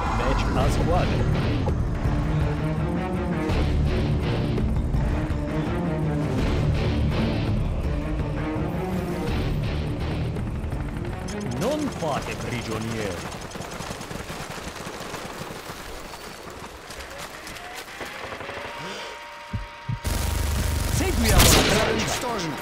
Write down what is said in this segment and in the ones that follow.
Match a squadra. Non fate prigionieri. Seguiamo la traccia.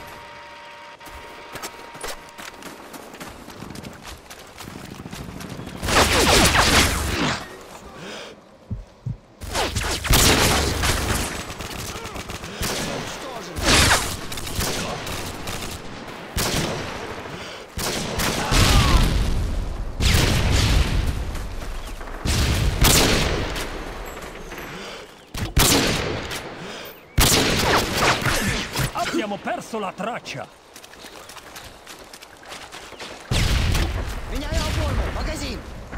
Abbiamo perso la traccia! Меняю обойму! Магазин!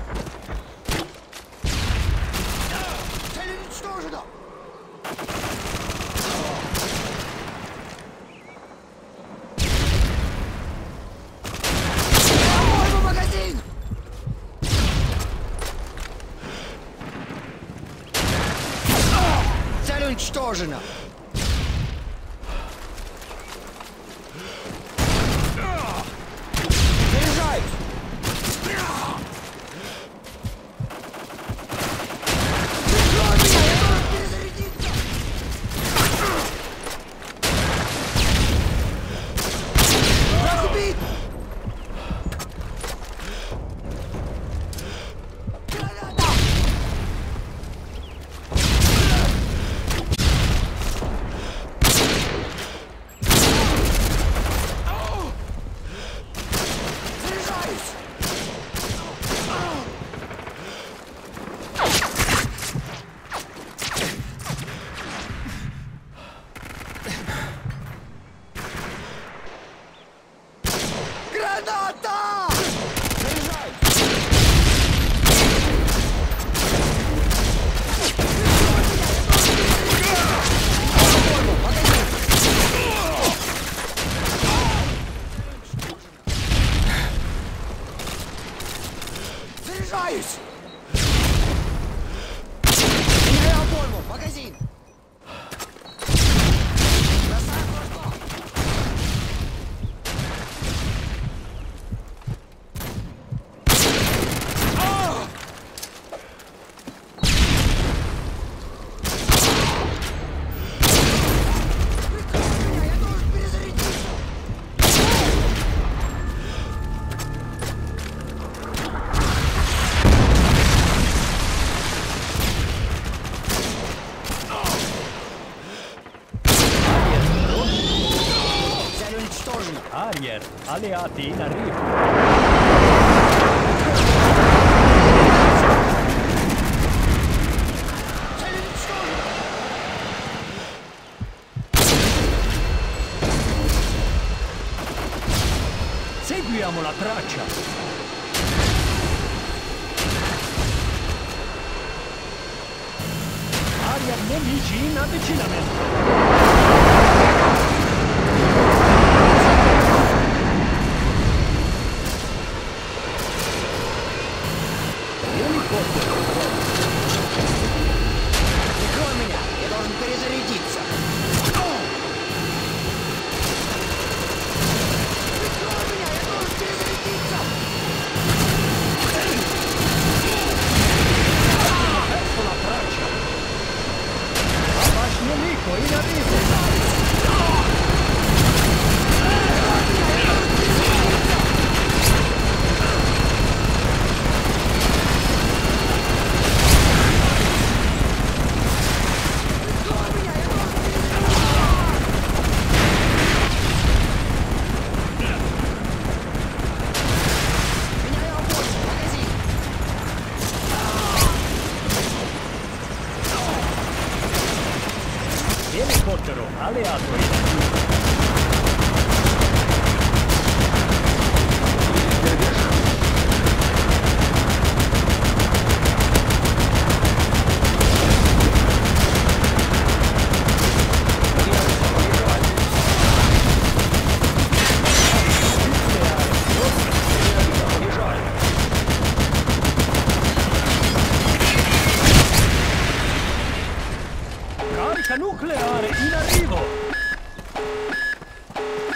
Цель уничтожена! Обойму, магазин! Цель уничтожена! Граната! Заряжай! Заряжаюсь! Меняю обойму! Магазин! Ariel, alleati in arrivo. Seguiamo la traccia. Ariel, nemici in avvicinamento. Прикрой меня! Я должен перезарядиться! Прикрой меня! Я должен перезарядиться! Verso la traccia! Ваш нemico in arrivo! Elicottero alleato in arrivo. Attacca nucleare in arrivo!